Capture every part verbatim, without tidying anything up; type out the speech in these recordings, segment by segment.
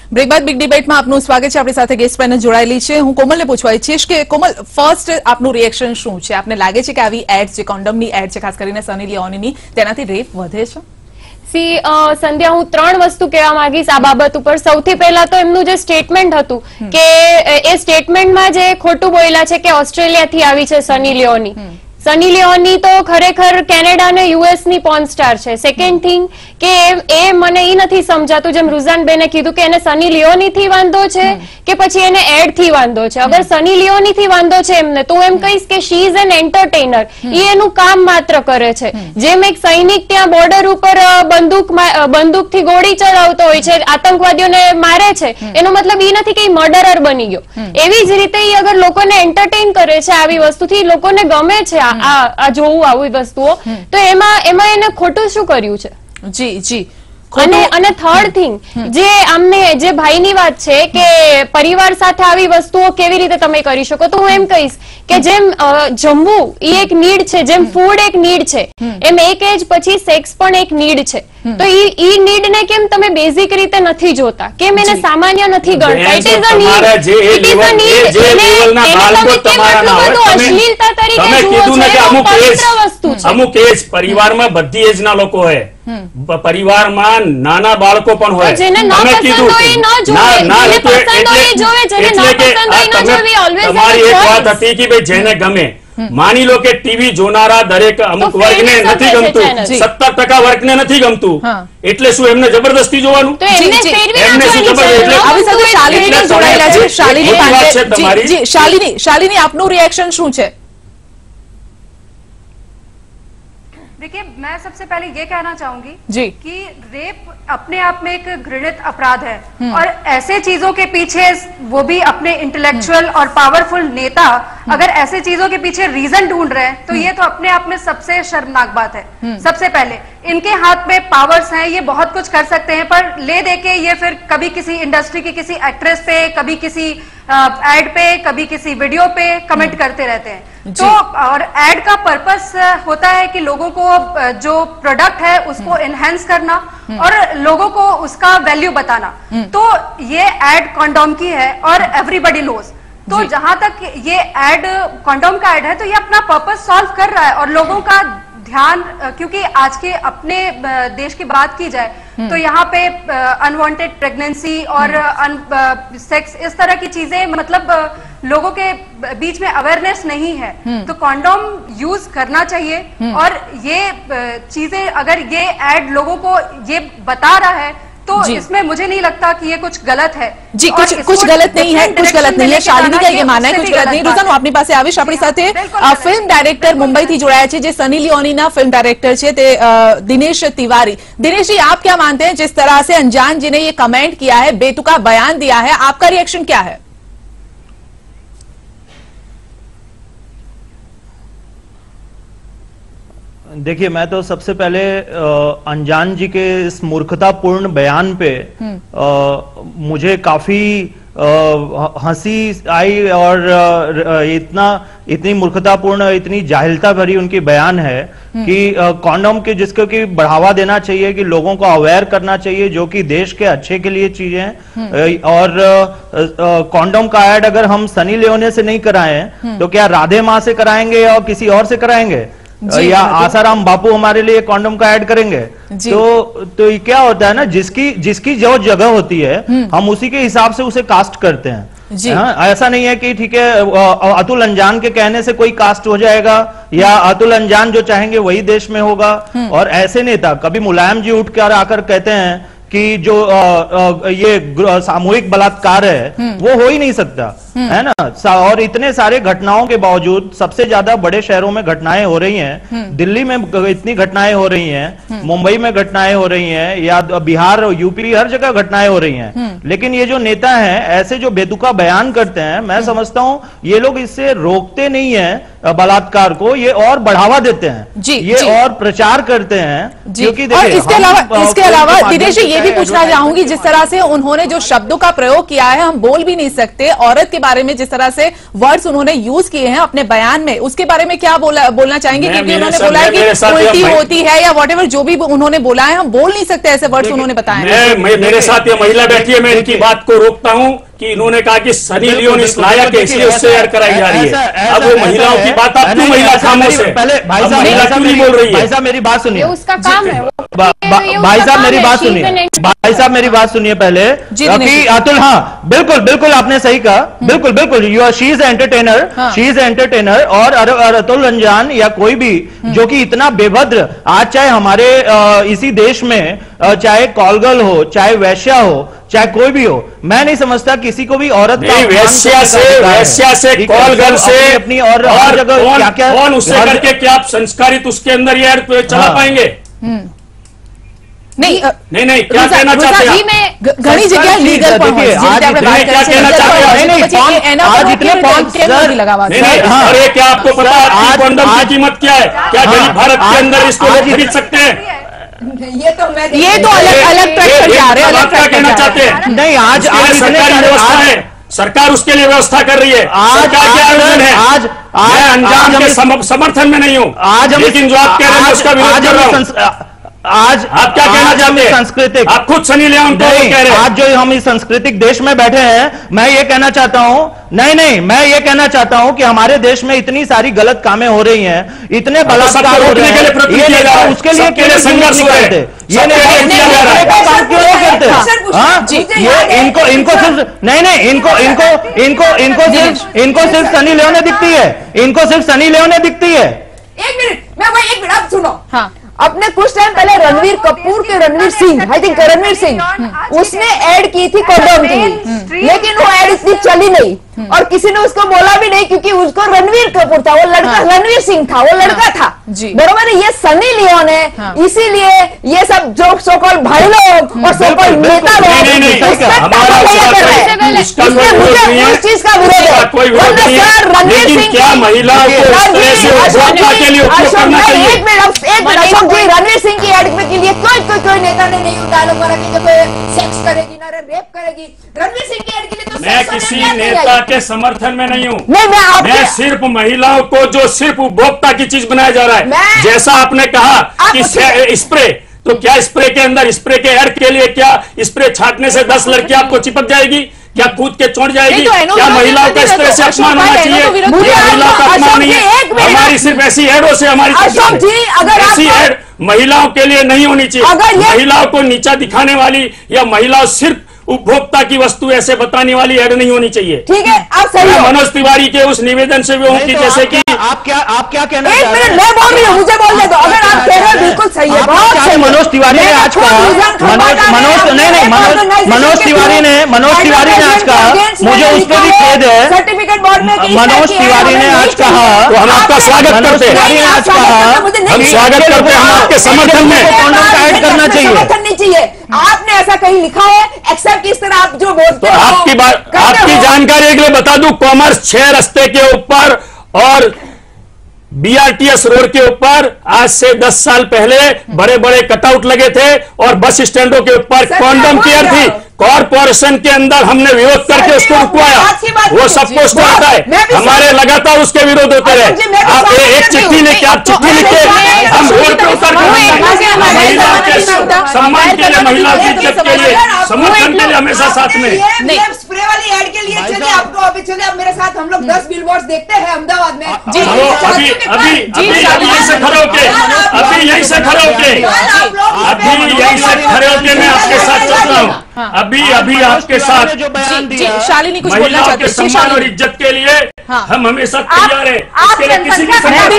Break બાદ big ડિબેટમાં આપનું સ્વાગત છે। આપણી સાથે ગેસ્ટ પેનલ જોડાયેલી છે। હું કોમલને પૂછવા ઈચ્છીશ કે કોમલ, ફર્સ્ટ આપનું રિએક્શન શું છે? આપને લાગે છે કે આવી એડ્સ, જે કોન્ડોમની એડ છે, ખાસ કરીને સની લિયોનીની, તેનાથી રેપ વધે છે? સી સંધ્યા, હું ત્રણ વસ્તુ કહેવા માંગીશ આ બાબત ઉપર। સૌથી પહેલા તો એમનું જે સ્ટેટમેન્ટ હતું કે એ સ્ટેટમેન્ટમાં જે ખોટું બોલ્યા છે કે ઓસ્ટ્રેલિયાથી આવી છે સની લિયોની। સની લિયોની તો ખરેખર કેનેડા અને યુએસ ની પોર્ન સ્ટાર છે। સેકન્ડ થિંગ કે એ મને એ નથી સમજાતું, જેમ રુઝાન બેને કીધું કે એને સની લિયોની થી વાંધો છે કે પછી એને એડ થી વાંધો છે। અગર સની લિયોની થી વાંધો છે એમને, તો હું એમ કહીશ કે શી ઇઝ એન એન્ટરટેનર, એ એનું કામ માત્ર કરે છે। જેમ એક સૈનિક ત્યાં બોર્ડર ઉપર બંદૂક બંદૂક થી ગોળી ચલાવતો હોય છે, આતંકવાદીઓને મારે છે, એનો મતલબ એ નથી કે એ મર્ડરર બની ગયો। એવી જ રીતે એ અગર લોકોને એન્ટરટેન કરે છે આવી વસ્તુથી, લોકોને ગમે છે આ જોવું આવી વસ્તુઓ, તો એમાં એમાં એને ખોટું શું કર્યું છે? જી જી અને અને થર્ડ થિંગ, જે આમને જે ભાઈની વાત છે કે પરિવાર સાથે આવી વસ્તુઓ કેવી રીતે તમે કરી શકો, તો હું એમ કહીશ કે જેમ જમવું એ એક નીડ છે, જેમ ફૂડ એક નીડ છે, એમ એક એજ પછી સેક્સ પણ એક નીડ છે। તો ઈ નીડ ને કેમ તમે બેઝિક રીતે નથી જોતા, કેમ એને સામાન્ય નથી ગણતા? It is a need, it is a need. એને તમે કેમ આટલું બધું અશ્લીલતા તરીકે જુઓ છો? એ પવિત્ર વસ્તુ છે। અમુક એજ પરિવારમાં બધી એજ ના લોકો હોય, પરિવારમાં નાના બાળકો પણ હોય, જેને ન પસંદ હોય એ ન જોવે, જેને પસંદ હોય એ જોવે, જેને ન પસંદ હોય ન જોવે। ઓલવેઝ તમારી એક વાત હતી કે ભાઈ જેને ગમે, માની લો કે ટીવી જોનારા દરેક અમુક વર્ગને નથી ગમતું, સત્તર ટકા વર્ગને નથી ગમતું, એટલે શું એમને જબરદસ્તી જોવાનું? એમને શું જબરદસ્તી? આવી સાથે શાલિની જોડાયેલા છે, શાલિની પાંડે। જી શાલિની, શાલિની આપનું રિએક્શન શું છે? देखिए, मैं सबसे पहले ये कहना चाहूंगी जी कि रेप अपने आप में एक घृणित अपराध है और ऐसे चीजों के पीछे, वो भी अपने इंटेलेक्चुअल और पावरफुल नेता अगर ऐसे चीजों के पीछे रीजन ढूंढ रहे हैं, तो ये तो अपने आप में सबसे शर्मनाक बात है। सबसे पहले इनके हाथ में पावर्स हैं, ये बहुत कुछ कर सकते हैं, पर ले दे के ये फिर कभी किसी इंडस्ट्री की किसी एक्ट्रेस पे, कभी किसी एड पे, कभी किसी वीडियो पे कमेंट करते रहते हैं। तो और एड का पर्पस होता है कि लोगों को जो प्रोडक्ट है उसको एनहेंस करना और लोगों को उसका वैल्यू बताना। तो ये एड कॉन्डोम की है और एवरीबॉडी नोज। तो जहां तक ये एड कॉन्डोम का एड है, तो ये अपना पर्पस सॉल्व कर रहा है और लोगों का ध्यान, क्योंकि आज के अपने देश की बात की जाए तो यहाँ पे अनवांटेड प्रेगनेंसी और सेक्स, इस तरह की चीजें, मतलब लोगों के बीच में अवेयरनेस नहीं है, तो कॉन्डोम यूज करना चाहिए। और ये चीजें अगर ये एड लोगों को ये बता रहा है, तो इसमें मुझे नहीं लगता कि ये कुछ गलत है। जी कुछ कुछ गलत नहीं है, कुछ गलत नहीं है। शालिनी का ये मानना है कुछ गलत नहीं। रुझान, આપની પાસે આવીશ। આપણી સાથે ફિલ્મ ડાયરેક્ટર મુંબઈથી જોડાયા છે, જે સની लियोनीના फिल्म डायरेक्टर છે, તે दिनेश तिवारी। दिनेश जी, आप क्या मानते हैं, जिस तरह से अनजान जी ने ये कमेंट किया है, बेतुका बयान दिया है, आपका रिएक्शन क्या है? देखिए, मैं तो सबसे पहले अनजान जी के इस मूर्खतापूर्ण बयान पे आ, मुझे काफी हंसी आई और आ, इतना इतनी मूर्खतापूर्ण, इतनी जाहिलता भरी उनकी बयान है कि कॉन्डोम के, जिसको कि बढ़ावा देना चाहिए, कि लोगों को अवेयर करना चाहिए, जो कि देश के अच्छे के लिए चीजें हैं। और कॉन्डोम का ऐड अगर हम सनी लियोनी से नहीं कराएं, तो क्या राधे माँ से कराएंगे या किसी और से कराएंगे, या आसाराम बापू हमारे लिए कॉन्डोम का ऐड करेंगे? तो तो ये क्या होता है ना, जिसकी जिसकी जो जगह होती है, हम उसी के हिसाब से उसे कास्ट करते हैं। हाँ, ऐसा नहीं है कि ठीक है अतुल अंजान के कहने से कोई कास्ट हो जाएगा, या अतुल अंजान जो चाहेंगे वही देश में होगा। और ऐसे नेता, कभी मुलायम जी उठ कर आकर कहते हैं कि जो आ, आ, ये सामूहिक बलात्कार है वो हो ही नहीं सकता, है ना। और इतने सारे घटनाओं के बावजूद, सबसे ज्यादा बड़े शहरों में घटनाएं हो रही हैं, दिल्ली में इतनी घटनाएं हो रही हैं, मुंबई में घटनाएं हो रही हैं, या बिहार, यूपी, हर जगह घटनाएं हो रही हैं। लेकिन ये जो नेता हैं, ऐसे जो बेतुका बयान करते हैं, मैं समझता हूं ये लोग इससे रोकते नहीं है बलात्कार को, ये और बढ़ावा देते हैं, जी, ये जी, और प्रचार करते हैं। क्योंकि देखिए, इसके अलावा इसके अलावा दिनेश जी, ये भी पूछना चाहूंगी, जिस तरह से उन्होंने जो शब्दों का प्रयोग किया है, हम बोल भी नहीं सकते, औरत के बारे में जिस तरह से वर्ड्स उन्होंने यूज किए हैं अपने बयान में, उसके बारे में क्या बोला बोलना चाहेंगे? क्योंकि उन्होंने बोला है कि उल्टी होती है या वॉट एवर जो भी उन्होंने बोला है, हम बोल नहीं सकते ऐसे वर्ड्स उन्होंने बताए। मेरे साथ ये महिला बैठी है, मैं इनकी बात को रोकता हूं कि इन्होंने कहा कि सनी लियोन इस लायक है इसलिए उससे एड कराई जा रही है। अब वो महिलाओं की बात, आप क्यों महिला खामोश है? पहले भाई साहब महिला क्यों नहीं बोल रही है? भाई साहब मेरी बात सुनिए, उसका काम है। भाई साहब मेरी बात सुनिए, भाई साहब मेरी बात सुनिए पहले कि अतुल, हाँ बिल्कुल बिल्कुल आपने सही कहा, बिल्कुल बिल्कुल you are she is entertainer, she is entertainer. और अतुल रंजान या कोई भी जो कि इतना बेभद्र, आज चाहे हमारे इसी देश में चाहे कॉलगर्ल हो, चाहे वैश्या हो, चाहे कोई भी हो, मैं नहीं समझता किसी को भी औरत का वैश्या से वैश्या से कॉलगर्ल से अपनी और जगह क्या क्या कौन उससे करके क्या आप संस्कारित उसके अंदर ये चला पाएंगे? नहीं नहीं नहीं क्या कहना चाहते हैं? घनी जगह लीगल आज इतने अरे क्या आपको पता है कंडोम की कीमत क्या है? क्या गरीब भारत के अंदर इसको लोग खरीद सकते हैं? ये तो मैं ये तो अलग अलग ट्रैक पर जा रहे हैं। अलग क्या कहना चाहते हैं? नहीं, आज आज सरकारी व्यवस्था है, सरकार उसके लिए व्यवस्था कर रही है। आज क्या आयोजन है? आज मैं अंजाम के समर्थन में नहीं हूँ आज, लेकिन जो आप कह रहे हैं उसका विरोध कर रहा हूँ। आज आप क्या कहना चाहते हैं? सांस्कृतिक, आप खुद सनी लियोन को कह रहे हैं। आज जो हम इस सांस्कृतिक देश में बैठे हैं, मैं ये कहना चाहता हूं, नहीं नहीं मैं ये कहना चाहता हूं कि हमारे देश में इतनी सारी गलत कामें हो रही हैं, इतने बलात्कार हो रहे हैं, ये उसके लिए क्यों संघर्ष हो रहे थे? ये काम क्यों नहीं करते? हाँ ये इनको इनको सिर्फ नहीं नहीं इनको इनको इनको इनको सिर्फ इनको सिर्फ सनी लियोन दिखती है, इनको सिर्फ सनी लियोन दिखती है। एक मिनट, मैं वही एक मिनट आप सुनो। हाँ अपने कुछ टाइम पहले रणवीर कपूर के रणवीर सिंह आई थिंक रणवीर सिंह उसने ऐड की थी कंडोम की, लेकिन वो ऐड इतनी चली नहीं और किसी ने उसको बोला भी नहीं क्योंकि उसको रणवीर कपूर था, वो लड़का हाँ। रणवीर सिंह था, वो लड़का हाँ। था बरोबर है। ये सनी लियोन है हाँ। इसीलिए ये सब जो सोकॉल भाई लोग और सोकॉल नेता लोग मुझे उस चीज का विरोध है। रणवीर सिंह एक मिनट एक मिनट अशोक जी, रणवीर सिंह की एड के लिए कोई कोई कोई नेता ने नहीं डायलॉग मारा कि कोई सेक्स करेगी ना रेप करेगी। रणवीर सिंह की एड के लिए तो मैं किसी नेता के समर्थन में नहीं हूँ। नहीं मैं मैं सिर्फ महिलाओं को जो सिर्फ उपभोक्ता की चीज बनाया जा रहा है, जैसा आपने कहा कि स्प्रे, तो क्या स्प्रे के अंदर स्प्रे के एड के लिए क्या स्प्रे छाटने से दस लड़कियां आपको चिपक जाएगी? क्या कूद के चोट जाएगी? तो क्या महिलाओं का इस तरह से अपमान होना चाहिए? महिलाओं का अपमान नहीं है, हमारी सिर्फ ऐसी एडों से हमारी ऐसी एड महिलाओं के लिए नहीं होनी चाहिए। महिलाओं को नीचा दिखाने वाली या महिलाओं सिर्फ उपभोक्ता की वस्तु ऐसे बताने वाली एड नहीं होनी चाहिए। ठीक है, आप सही हो। मनोज तिवारी के उस निवेदन से भी होंगी जैसे कि आप क्या आप क्या कहना एक मिनट मैं बोल रही हूँ, मुझे बोल दे दो। अगर आप कह रहे हैं बिल्कुल सही है, बहुत सही। मनोज तिवारी ने आज कहा, मनोज मनोज नहीं नहीं मनोज मनोज तिवारी ने मनोज तिवारी ने आज कहा, मुझे उस पर भी खेद है। सर्टिफिकेट बोर्ड में मनोज तिवारी ने आज कहा, तो हम आपका स्वागत करते हैं। तिवारी ने आज कहा हम स्वागत करते हैं, हम आपके समर्थन में ऐड करना चाहिए। समर्थन नहीं चाहिए। आपने ऐसा कहीं लिखा है एक्सेप्ट किस तरह आप जो बोलते हो? आपकी बात आपकी जानकारी के लिए बता दूं, कॉमर्स छह रास्ते के ऊपर और बीआरटीएस रोड के ऊपर आज से दस साल पहले बड़े बड़े कटआउट लगे थे और बस स्टैंडों के ऊपर कॉन्डम केयर थी। कॉर्पोरेशन के अंदर हमने विरोध करके उसको रुकवाया, वो सब पोस्ट होता है, हमारे लगातार उसके विरोध होते रहे। आप एक चिट्ठी लेके आप चिट्ठी लिखे हम रोड पे उतर महिलाओं के सम्मान के लिए, महिलाओं की इज्जत के लिए, समर्थन के लिए हमेशा साथ में। स्प्रे वाली एड के लिए चलिए आपको अभी चले आप मेरे साथ, हम लोग दस बिलबोर्ड देखते हैं अहमदाबाद में। अभी अभी अभी अभी यहीं से खड़े होके अभी यहीं से खड़े होके अभी यहीं से खड़े होके मैं आपके साथ चल रहा हूँ। अभी अभी आपके साथ जो बयान दिया, शालिनी कुछ बोलना महिलाओं के चाहती सम्मान और इज्जत के लिए हाँ। हम हमेशा तैयार हैं। इसके लिए किसी की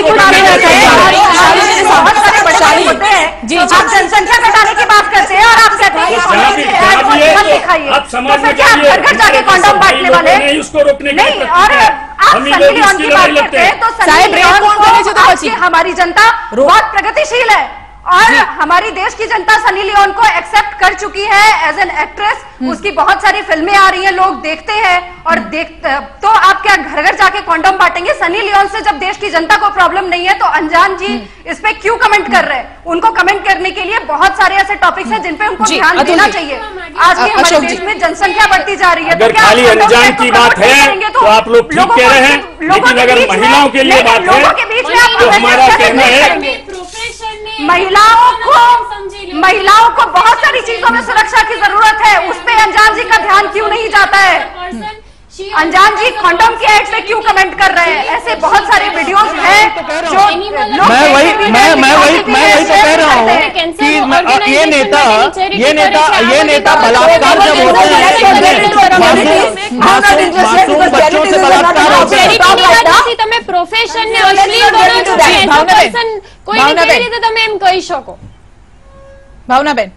जी आप जनसंख्या घटाने की बात करते हैं और आप कहते हैं आप समाज में घर घर जाके कॉन्डोम बांटने वाले नहीं, उसको रोकने के नहीं। और आप सनी लियोन की बात करते हैं तो सनी लियोन को हमारी जनता बहुत प्रगतिशील है और हमारी देश की जनता सनी लियोन को एक्सेप्ट कर चुकी है एज एन एक्ट्रेस। उसकी बहुत सारी फिल्में आ रही हैं, लोग देखते हैं और देख तो आप क्या घर घर जाके कॉन्डोम बांटेंगे? सनी लियोन से जब देश की जनता को प्रॉब्लम नहीं है तो अनजान जी इस पे क्यों कमेंट कर रहे हैं? उनको कमेंट करने के लिए बहुत सारे ऐसे टॉपिक्स हैं जिन पे उनको ध्यान देना चाहिए। आज भी हमारे देश में जनसंख्या बढ़ती जा रही है। अगर खाली अनजान की बात है तो आप लोग ठीक कह रहे हैं, लेकिन अगर महिलाओं के लिए बात है तो हमारा कहना है महिलाओं को महिलाओं को बहुत सारी चीजों में सुरक्षा की जरूरत है। उस पे अनजान जी का ध्यान क्यों नहीं जाता है? अनजान जी कंडोम के एड पे क्यों कमेंट कर रहे हैं? ऐसे बहुत सारे वीडियोस हैं जो मैं वही मैं मैं वही मैं वही तो कह रहा हूँ कि मैं- ये नेता ये नेता ये नेता बलात्कार जब होते हैं मासूम मासूम मासूम बच्चों से बलात्कार होते हैं। તમે પ્રોફેશન ને અશ્લીલ કરો છો કે એઝ અ પર્સન કોઈને કેવી રીતે તમે એમ કહી શકો? ભાવનાબેન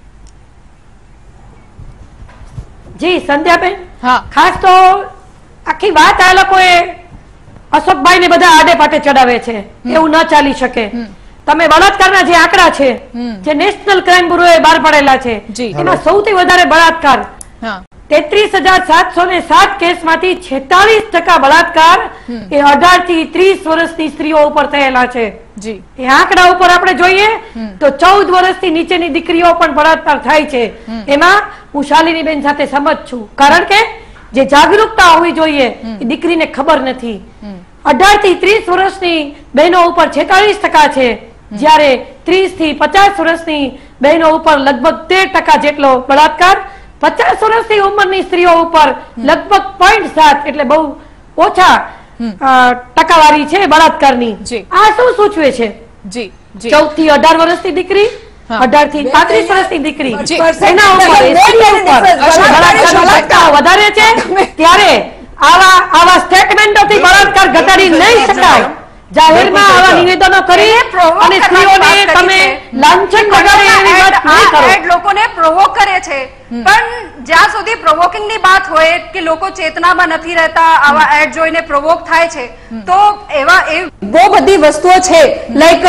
જી સંધ્યાબેન, હા ખાસ તો આખી વાત આ લોકોએ અશોકભાઈ ને બધા આડે પાટે ચડાવે છે, એવું ન ચાલી શકે। તમે બળાત્કારના જે આંકડા છે જે નેશનલ ક્રાઇમ બ્યુરોએ બહાર પાડેલા છે જી। એમાં સૌથી વધારે બળાત્કાર હા તેત્રીસ હજાર સાતસો ને સાત કેસમાંથી છેતાલીસ ટકા બળાત્કાર એ અઢાર થી ત્રીસ વર્ષની સ્ત્રીઓ ઉપર થયેલા છે। જી એ આંકડા ઉપર આપણે જોઈએ તો ચૌદ વર્ષથી નીચેની દીકરીઓ પણ બળાત્કાર થાય છે। એમાં હું શાલિનીબેન સાથે સમજ છું, કારણ કે જે જાગૃતતા હોવી જોઈએ એ દીકરીને ખબર નથી। અઢાર થી ત્રીસ વર્ષની બહેનો ઉપર છેતાલીસ ટકા છે, જ્યારે ત્રીસ થી પચાસ વર્ષની બહેનો ઉપર લગભગ તેર ટકા જેટલો બળાત્કાર, પચાસ વર્ષની ઉંમરની સ્ત્રીઓ ઉપર લગભગ પોઈન્ટ સાત એટલે બહુ ઓછા અ, ટકાવારી છે બળાત્કારની। જી। આ શું સૂચવે છે? જી જી ચૌદ થી અઢાર વર્ષની દીકરી, હા। અઢાર થી પાંત્રીસ વર્ષની દીકરી, જી। એના ઉપર એસી ઉપર બળાત્કારનો ઘટના વધારે છે, ત્યારે આવા આવા સ્ટેટમેન્ટોથી બળાત્કાર ઘટાડી નહીં શકાય। જાહેરમાં આવા નિવેદનો કરી અને સ્ત્રીઓને તમે લાંછન વગાડે એવી વાત નહીં કરો। એડ લોકોને પ્રોવોક કરે છે, પણ જ્યાં સુધી પ્રોવોકિંગ ની વાત હોય કે લોકો ચેતનામાં નથી રહેતા, આવા એડ જોઈને પ્રોવોક થાય છે, તો એવા એ वो बड़ी वस्तुएं છે लाइक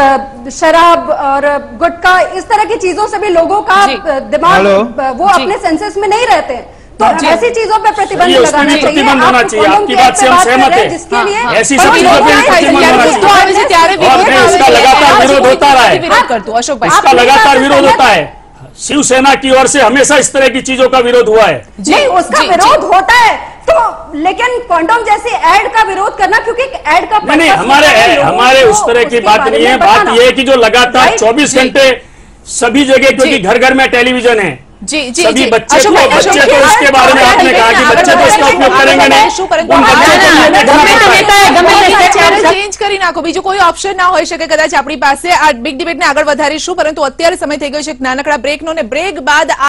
शराब और गुटखा, इस तरह की चीजों से भी लोगों का दिमाग वो अपने सेंसेस में नहीं रहते, तो ऐसी चीजों पर प्रतिबंध लगाना चाहिए। प्रतिबंध होना चाहिए, आपकी बात से हम सहमत हैं। जिसके लिए ऐसी सब चीजों पर प्रतिबंध होना चाहिए और मैं इसका लगातार विरोध होता रहा है। विरोध करते हो अशोक भाई, इसका लगातार विरोध होता है। शिवसेना की ओर से हमेशा इस तरह की चीजों का विरोध हुआ है। नहीं, उसका विरोध होता है, तो लेकिन कॉन्डोम जैसी एड का विरोध करना, क्योंकि एड का नहीं नहीं हमारे हमारे उस तरह की बात नहीं है। बात यह है कि जो लगातार चौबीस घंटे सभी जगह, क्योंकि घर घर में टेलीविजन है, जी जी सभी जी बच्चे अशोक को भाई, बच्चे अशोक को भाई, इसके बारे में आपने कहा कि बच्चे तो इसका उपयोग करेंगे नहीं, શું પરંતુ उन बच्चों को ये देखना पड़ता है। ચેનલ ચેન્જ કરી નાખો, બીજુું કોઈ ઓપ્શન ના હોઈ શકે કદાચ આપણી પાસે। આ બિગ ડિબેટને આગળ વધારીશું, પરંતુ અત્યારે સમય થઈ ગયો છે એક નાનકડા બ્રેકનો, ને બ્રેક બાદ